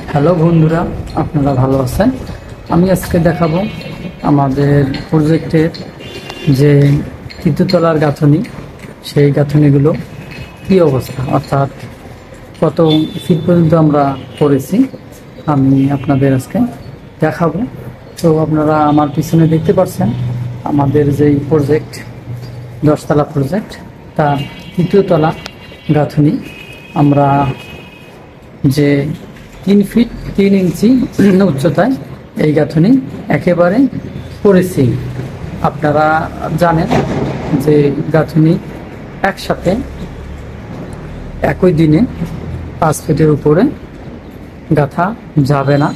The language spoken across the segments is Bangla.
হ্যালো বন্ধুরা, আপনারা ভালো আছেন? আমি আজকে দেখাবো আমাদের প্রজেক্টের যে তৃতীয়তলার গাঁথনি, সেই গাঁথনিগুলো কী অবস্থা, অর্থাৎ কত ফিট পর্যন্ত আমরা করেছি আমি আপনাদের আজকে দেখাবো। তো আপনারা আমার পিছনে দেখতে পাচ্ছেন আমাদের যেই প্রজেক্ট 10তলা প্রজেক্ট, তার তৃতীয়তলা গাঁথনি আমরা যে 3 ফিট 3 ইঞ্চি উচ্চতায় এই গাঁথনি একেবারে করেছি। আপনারা জানেন যে গাঁথনি একসাথে একই দিনে 5 ফিটের উপরে গাঁথা যাবে না।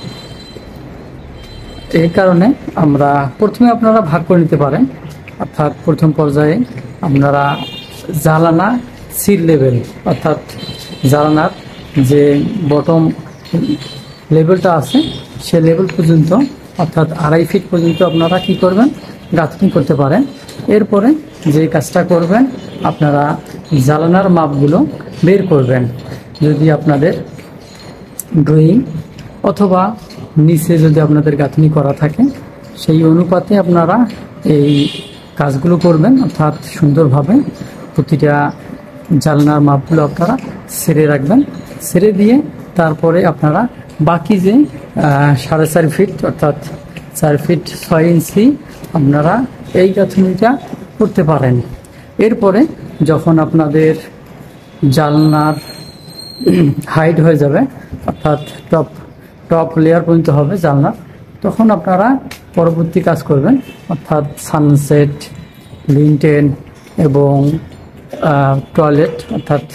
এই কারণে আমরা প্রথমে আপনারা ভাগ করে নিতে পারেন, অর্থাৎ প্রথম পর্যায়ে আপনারা জালানা সিল লেভেল, অর্থাৎ জালানার যে বটম লেভেলটা আছে সে লেভেল পর্যন্ত, অর্থাৎ 2.5 ফিট পর্যন্ত আপনারা কি করবেন, গাঁথনি করতে পারেন। এরপরে যে কাজটা করবেন, আপনারা জালানার মাপগুলো বের করবেন। যদি আপনাদের ড্রয়িং অথবা নিচে যদি আপনাদের গাঁথনি করা থাকে, সেই অনুপাতে আপনারা এই কাজগুলো করবেন, অর্থাৎ সুন্দরভাবে প্রতিটা জালনার মাপগুলো আপনারা সেরে রাখবেন। সেরে দিয়ে তারপরে আপনারা বাকি যে 4.5 ফিট অর্থাৎ 4 ফিট 6 ইঞ্চি আপনারা এই গাঁথনিটা করতে পারেন। এরপরে যখন আপনাদের জালনার হাইট হয়ে যাবে, অর্থাৎ টপ লেয়ার পর্যন্ত হবে জালনার, তখন আপনারা পরবর্তী কাজ করবেন, অর্থাৎ সানসেট, লিনটেন এবং টয়লেট, অর্থাৎ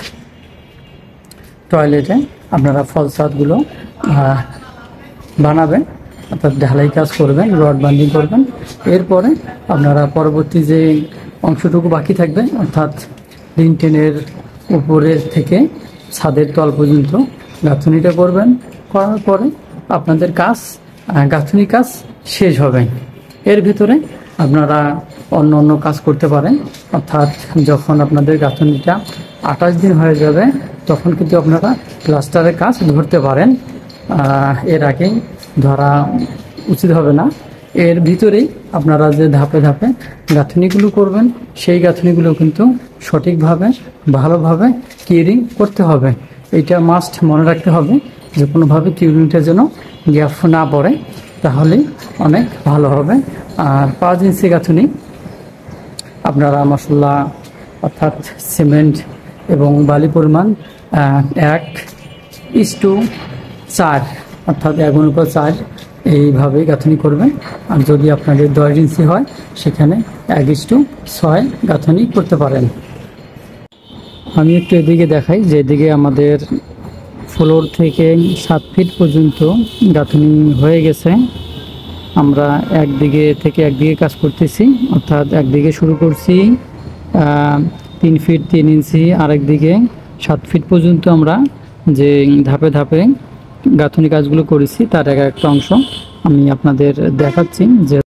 টয়লেটে আপনারা ফলসাদগুলো বানাবেন, অর্থাৎ ঢালাই কাজ করবেন, রড বান্ডিং করবেন। এরপরে আপনারা পরবর্তী যে অংশটুকু বাকি থাকবে, অর্থাৎ লিনটেনের উপরের থেকে ছাদের তল পর্যন্ত গাঁথনিটা করবেন। করার পরে আপনাদের কাজ, গাঁথনি কাজ শেষ হবে। এর ভিতরে আপনারা অন্য কাজ করতে পারেন, অর্থাৎ যখন আপনাদের গাঁথনিটা 28 দিন হয়ে যাবে তখন কিন্তু আপনারা প্লাস্টারের কাজ ধরতে পারেন। এর আগেই ধরা উচিত হবে না। এর ভিতরেই আপনারা যে ধাপে ধাপে গাঁথনিগুলো করবেন, সেই গাঁথনিগুলো কিন্তু সঠিকভাবে ভালোভাবে কিউরিং করতে হবে। এইটা মাস্ট মনে রাখতে হবে যে কোনোভাবে কিউরিংটা যেন গ্যাপ না পড়ে, তাহলে অনেক ভালো হবে। আর 5 ইঞ্চি গাঁথনি আপনারা মশলা, অর্থাৎ সিমেন্ট এবং বালি পরিমাণ 1:4, অর্থাৎ 1:4 এইভাবেই গাঁথনি করবেন। আর যদি আপনাদের 10 ইঞ্চি হয় সেখানে 1:6 গাঁথনি করতে পারেন। আমি একটু এদিকে দেখাই, যে এদিকে আমাদের ফ্লোর থেকে 7 ফিট পর্যন্ত গাঁথনি হয়ে গেছে। আমরা একদিকে থেকে একদিকে কাজ করতেছি, অর্থাৎ একদিকে শুরু করছি 3 ফিট 3 ইঞ্চি, আরেকদিকে 7 ফিট পর্যন্ত আমরা যে ধাপে ধাপে গাঁথনি কাজগুলো করেছি তার একটা অংশ আমি আপনাদের দেখাচ্ছি। যে